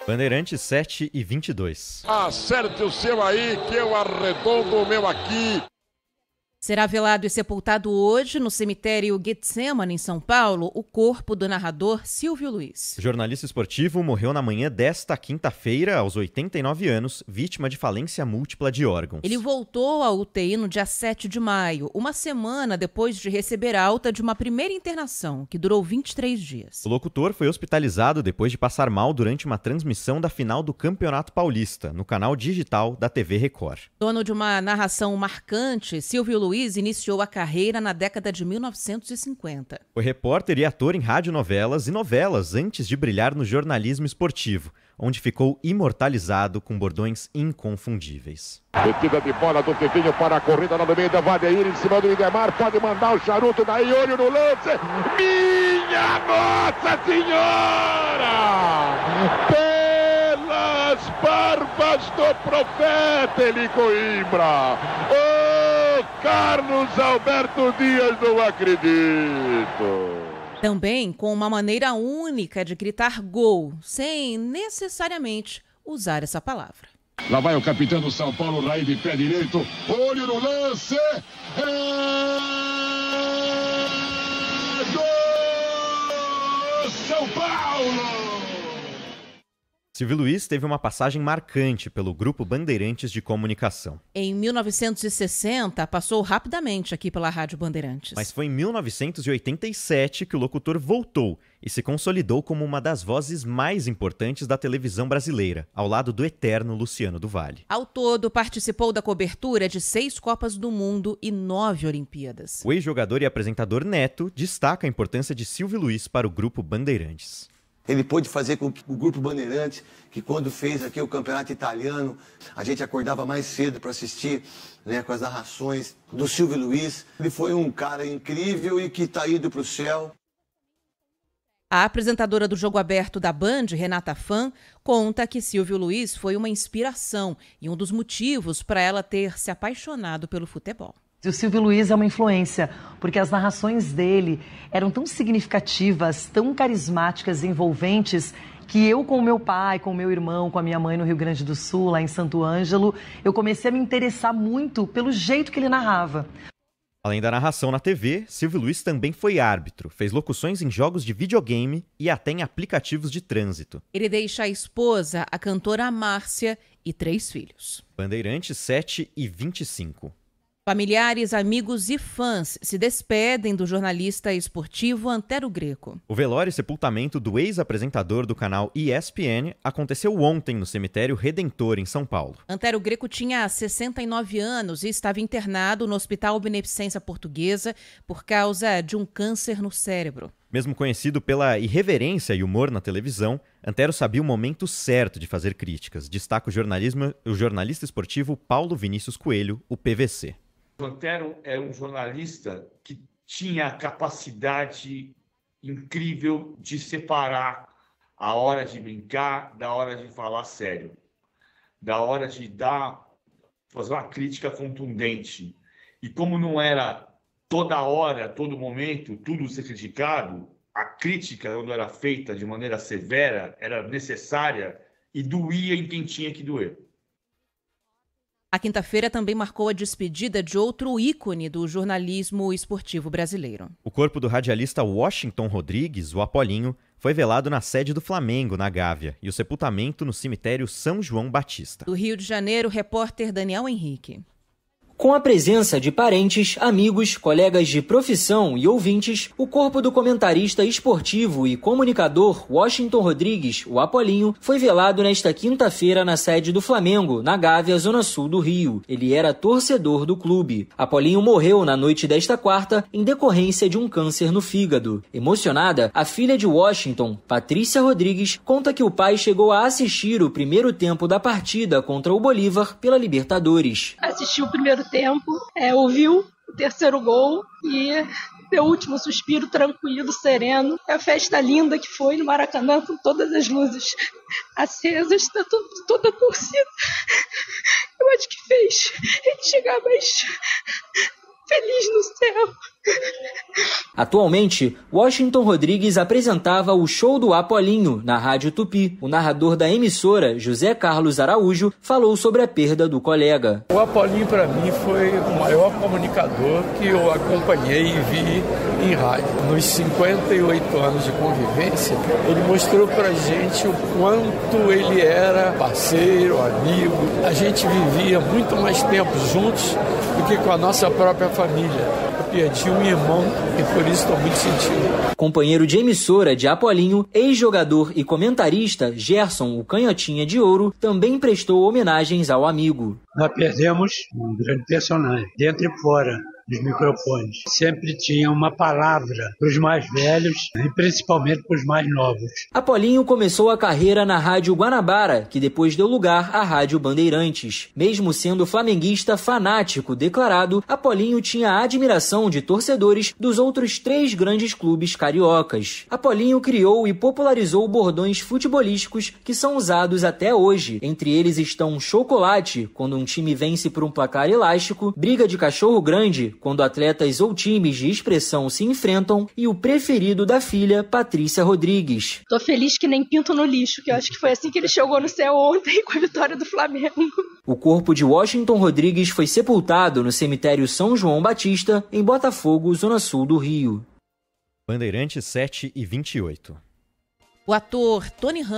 Bandeirantes 7h22. Acerte o seu aí, que eu arredondo o meu aqui. Será velado e sepultado hoje no cemitério Getsemane, em São Paulo, o corpo do narrador Silvio Luiz. O jornalista esportivo morreu na manhã desta quinta-feira, aos 89 anos, vítima de falência múltipla de órgãos. Ele voltou à UTI no dia 7 de maio, uma semana depois de receber alta de uma primeira internação, que durou 23 dias. O locutor foi hospitalizado depois de passar mal durante uma transmissão da final do Campeonato Paulista, no canal digital da TV Record. Dono de uma narração marcante, Silvio Luiz iniciou a carreira na década de 1950. Foi repórter e ator em radionovelas e novelas antes de brilhar no jornalismo esportivo, onde ficou imortalizado com bordões inconfundíveis. Metida de bola do Tiquinho para a corrida lá no meio da Vadeir, em cima do Idemar, pode mandar o charuto daí, olho no lance. Minha Nossa Senhora! Pelas barbas do profeta Eli Coimbra! Carlos Alberto Dias, não acredito. Também com uma maneira única de gritar gol, sem necessariamente usar essa palavra. Lá vai o capitão do São Paulo, Raí de pé direito. Olho no lance. Gol! São Paulo! Silvio Luiz teve uma passagem marcante pelo Grupo Bandeirantes de Comunicação. Em 1960, passou rapidamente aqui pela Rádio Bandeirantes. Mas foi em 1987 que o locutor voltou e se consolidou como uma das vozes mais importantes da televisão brasileira, ao lado do eterno Luciano do Vale. Ao todo, participou da cobertura de 6 Copas do Mundo e 9 Olimpíadas. O ex-jogador e apresentador Neto destaca a importância de Silvio Luiz para o Grupo Bandeirantes. Ele pôde fazer com que o Grupo Bandeirantes, que quando fez aqui o campeonato italiano, a gente acordava mais cedo para assistir, com as narrações do Silvio Luiz. Ele foi um cara incrível e que está indo para o céu. A apresentadora do Jogo Aberto da Band, Renata Fã, conta que Silvio Luiz foi uma inspiração e um dos motivos para ela ter se apaixonado pelo futebol. O Silvio Luiz é uma influência, porque as narrações dele eram tão significativas, tão carismáticas e envolventes, que eu com o meu pai, com o meu irmão, com a minha mãe no Rio Grande do Sul, lá em Santo Ângelo, eu comecei a me interessar muito pelo jeito que ele narrava. Além da narração na TV, Silvio Luiz também foi árbitro, fez locuções em jogos de videogame e até em aplicativos de trânsito. Ele deixa a esposa, a cantora Márcia, e 3 filhos. Bandeirantes 7h25. Familiares, amigos e fãs se despedem do jornalista esportivo Antero Greco. O velório e sepultamento do ex-apresentador do canal ESPN aconteceu ontem no cemitério Redentor, em São Paulo. Antero Greco tinha 69 anos e estava internado no Hospital Beneficência Portuguesa por causa de um câncer no cérebro. Mesmo conhecido pela irreverência e humor na televisão, Antero sabia o momento certo de fazer críticas, destaca o jornalista esportivo Paulo Vinícius Coelho, o PVC. O Antero era um jornalista que tinha a capacidade incrível de separar a hora de brincar da hora de falar sério, da hora de fazer uma crítica contundente. E como não era toda hora, todo momento, tudo ser criticado, a crítica, quando era feita de maneira severa, era necessária e doía em quem tinha que doer. A quinta-feira também marcou a despedida de outro ícone do jornalismo esportivo brasileiro. O corpo do radialista Washington Rodrigues, o Apolinho, foi velado na sede do Flamengo, na Gávea, e o sepultamento no cemitério São João Batista. Do Rio de Janeiro, o repórter Daniel Henrique. Com a presença de parentes, amigos, colegas de profissão e ouvintes, o corpo do comentarista esportivo e comunicador Washington Rodrigues, o Apolinho, foi velado nesta quinta-feira na sede do Flamengo, na Gávea, zona sul do Rio. Ele era torcedor do clube. Apolinho morreu na noite desta quarta em decorrência de um câncer no fígado. Emocionada, a filha de Washington, Patrícia Rodrigues, conta que o pai chegou a assistir o primeiro tempo da partida contra o Bolívar pela Libertadores. Assistiu o primeiro tempo, ouviu o terceiro gol e deu o último suspiro tranquilo, sereno. A festa linda que foi no Maracanã com todas as luzes acesas, toda a torcida. Eu acho que fez ele chegar mais feliz no céu. Atualmente, Washington Rodrigues apresentava o Show do Apolinho na Rádio Tupi. O narrador da emissora, José Carlos Araújo, falou sobre a perda do colega. O Apolinho, para mim, foi o maior comunicador que eu acompanhei e vi em rádio. Nos 58 anos de convivência, ele mostrou para gente o quanto ele era parceiro, amigo. A gente vivia muito mais tempo juntos do que com a nossa própria família. Perdi um irmão e por isso estou muito sentido. Companheiro de emissora de Apolinho, ex-jogador e comentarista Gerson, o Canhotinha de Ouro, também prestou homenagens ao amigo. Nós perdemos um grande personagem, dentro e fora dos microfones. Sempre tinha uma palavra para os mais velhos e principalmente para os mais novos. Apolinho começou a carreira na Rádio Guanabara, que depois deu lugar à Rádio Bandeirantes. Mesmo sendo flamenguista fanático declarado, Apolinho tinha a admiração de torcedores dos outros 3 grandes clubes cariocas. Apolinho criou e popularizou bordões futebolísticos que são usados até hoje. Entre eles estão chocolate, quando um time vence por um placar elástico, briga de cachorro grande, quando atletas ou times de expressão se enfrentam, e o preferido da filha, Patrícia Rodrigues. Tô feliz que nem pinto no lixo, que eu acho que foi assim que ele chegou no céu ontem com a vitória do Flamengo. O corpo de Washington Rodrigues foi sepultado no cemitério São João Batista, em Botafogo, zona sul do Rio. Bandeirantes 7h28. O ator Tony Ramos